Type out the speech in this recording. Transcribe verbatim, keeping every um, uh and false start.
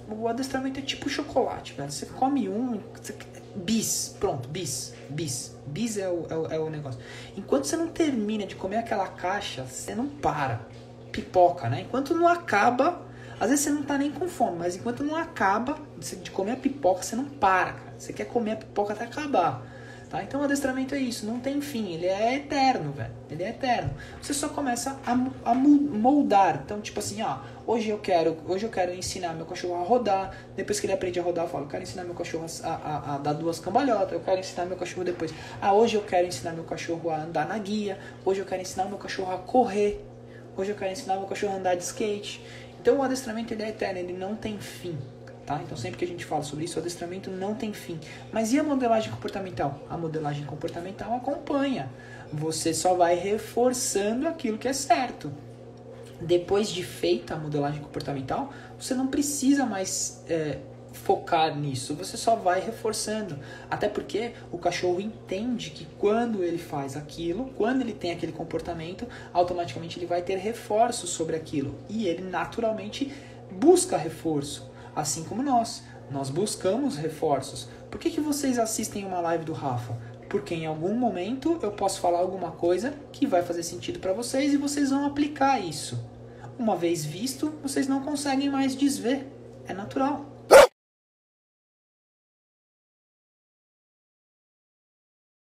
o adestramento é tipo chocolate, velho. Você come um, você, bis, pronto, bis, bis. Bis é o, é, o, é o negócio. Enquanto você não termina de comer aquela caixa, você não para. Pipoca, né? Enquanto não acaba, às vezes você não tá nem com fome, mas enquanto não acaba de comer a pipoca, você não para, cara. Você quer comer a pipoca até acabar. Tá? Então o adestramento é isso, não tem fim, ele é eterno, velho, ele é eterno. Você só começa a, a moldar. Então, tipo assim, ó, hoje eu quero, hoje eu quero ensinar meu cachorro a rodar. Depois que ele aprende a rodar, eu falo, eu quero ensinar meu cachorro a, a, a dar duas cambalhotas. Eu quero ensinar meu cachorro depois. Ah, hoje eu quero ensinar meu cachorro a andar na guia. Hoje eu quero ensinar meu cachorro a correr. Hoje eu quero ensinar meu cachorro a andar de skate. Então o adestramento ele é eterno, ele não tem fim. Tá? Então sempre que a gente fala sobre isso, o adestramento não tem fim. Mas e a modelagem comportamental? A modelagem comportamental acompanha. Você só vai reforçando aquilo que é certo. Depois de feita a modelagem comportamental, você não precisa mais é, focar nisso. Você só vai reforçando. Até porque o cachorro entende que quando ele faz aquilo, quando ele tem aquele comportamento, automaticamente ele vai ter reforço sobre aquilo. E ele naturalmente busca reforço. Assim como nós, nós buscamos reforços. Por que que vocês assistem uma live do Rafa? Porque em algum momento eu posso falar alguma coisa que vai fazer sentido para vocês e vocês vão aplicar isso. Uma vez visto, vocês não conseguem mais desver. É natural.